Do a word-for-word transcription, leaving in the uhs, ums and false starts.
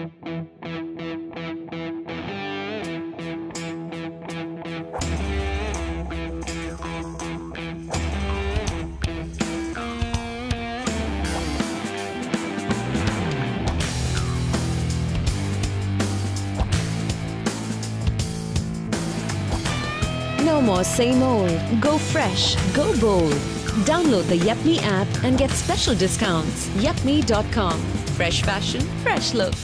No more same old. Go fresh. Go bold. Download the Yepme app and get special discounts. Yepme dot com. Fresh fashion, fresh look.